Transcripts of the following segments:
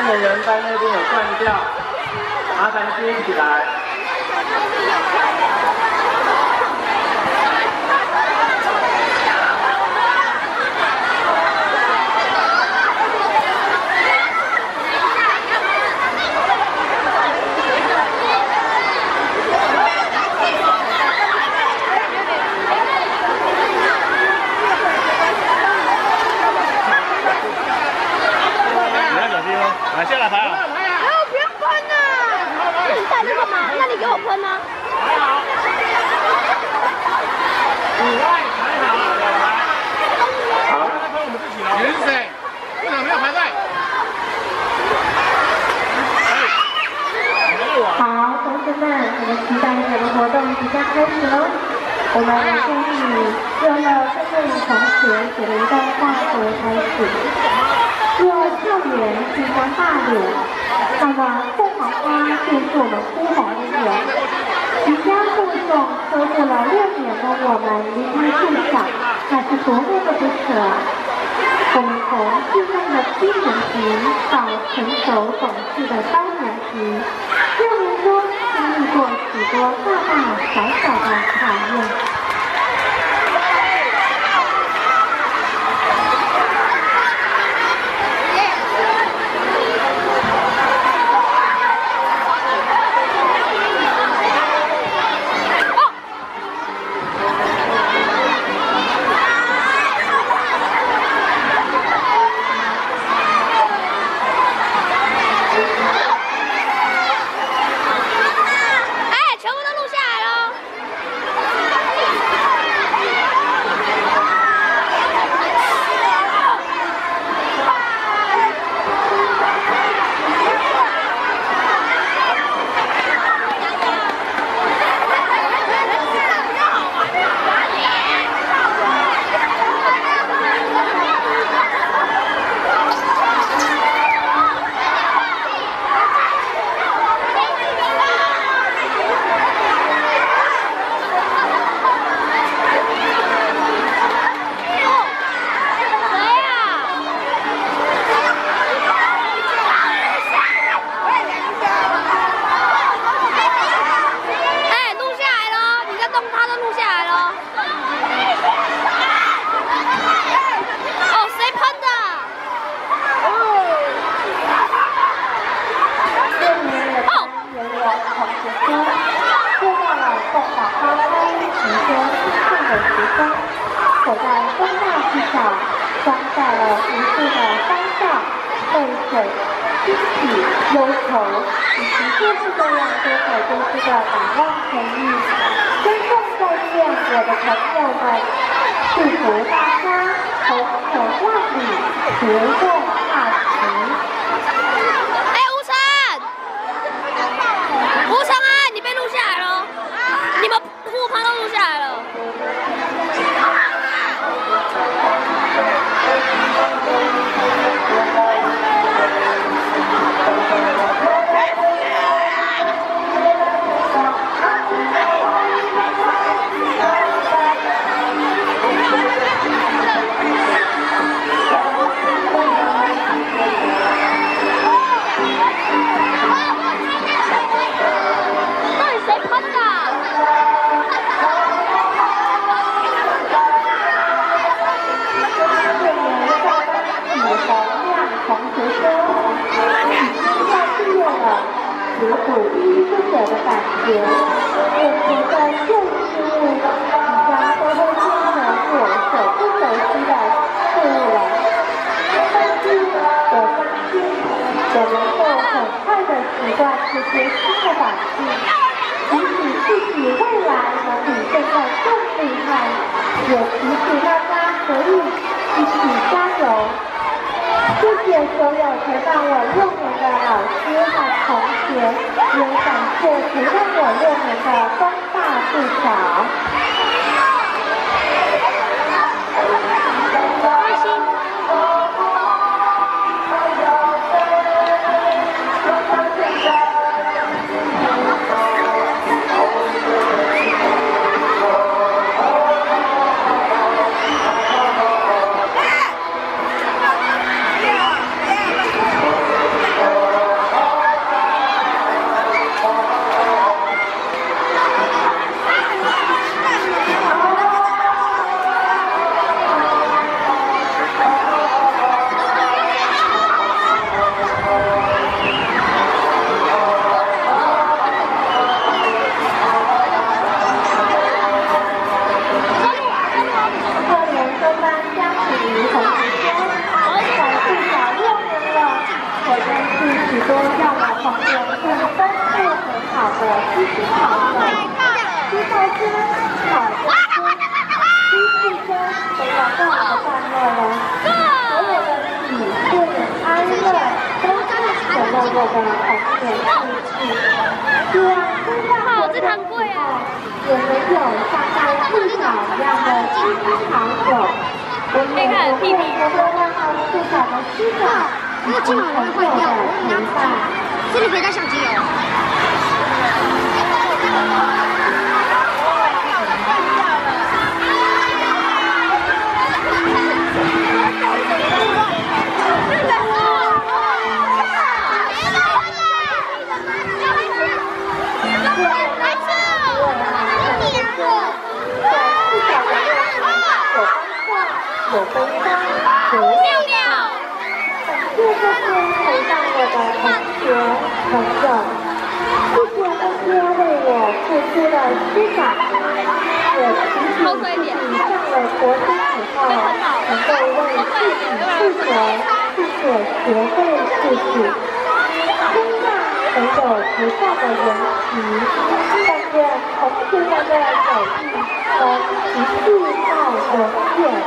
演员在那边有断掉，麻烦接起来。 来，下来拍啊！ 哎呦，别喷呐！那你带那个吗？那你给我喷吗？ 还好。5位还好，有排。好，那喷我们自己了。你是谁？为什么没有排队？ 好，同学们，我们期待这个活动即将开始喽。我们先以热乐郑瑞同学写的一段话作为开始。若校园即将罢免，那么凤凰花便是我们呼吼的人。即将护送呵护了6年的我们离开现场，那是多么的不舍啊！我们从稚嫩的低年级到成熟懂事的高年级，6年中经历过许多大大小小的考验。走在风大之上，装载了无数的欢笑、泪水、欣喜、忧愁，以及各式各样多彩多姿的难忘回忆。尊重再见，我的朋友们！祝福大家红尘万里，别过大吉。 哎，吴晨，吴承安，你被录下来了，你们护航都录下来了。有股依依不舍的感觉，眼前的旧事物即将都会变成我所不熟悉的事物了。但是我相信，我能够很快的习惯这些新的环境，即使自己未来能比现在更厉害，也祈请大家可以一起加油。谢谢所有陪伴我6年的老师和同学，也感谢陪伴我6年的东大附小。 七星好手、朱少坚、郝家军、朱世珍等有不同的段落了。所有的喜庆、安乐都是显露我的童年记忆。虽然身上活着时候也没有像在市场一样的七星好手，我也不会觉得那么细小的膝盖。 那个镜头会坏掉，我拿这里可以带相机哦。 有悲伤，有亮亮。谢谢这些陪伴我的同学朋友，谢谢那些为我付出的思想。我提醒自己，上了国中以后，能够为自己负责，并且学会自己。天上没有不下的人奇，但愿同学们的友谊能持续到永远。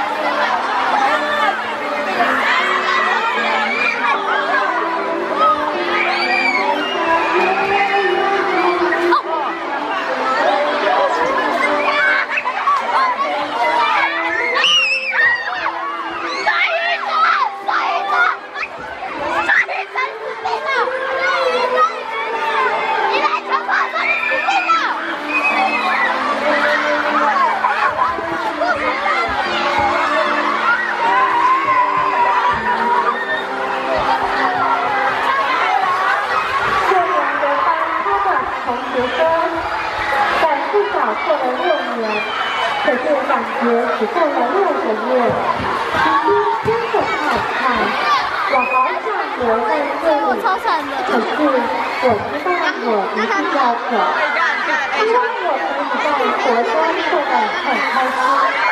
过了6年，可是感觉只过了6个月，时间真的太快，我好想留在这里，可是我知道我一定要走，希望我可以在国中过得很开心。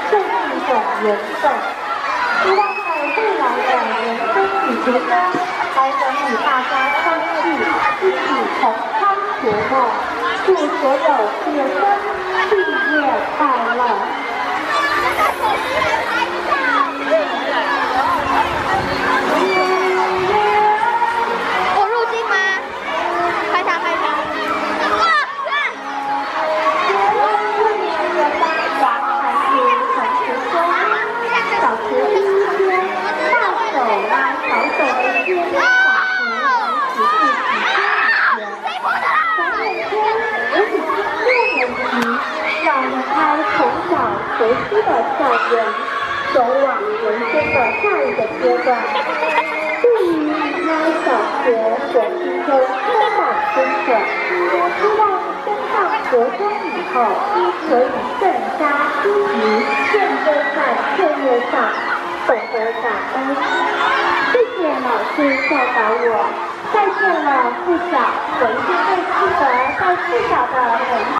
希望在未来的人生旅途中， 还等与大家相聚，一起同康节目，祝所有学生毕业快乐。 我入镜吗？拍他拍他。哇塞！ 今年的班长还是陈学忠，小学第一天，大手拉小手的接力法服，只是让人开从小熟悉的校园，走往人生的下一个阶段。对于离开小学，我心中充满深刻，希望升上国中以后，可以更加积极认真在课业上，懂得感恩。谢谢老师教导我，再见了附小，我一定会记得在附小的每一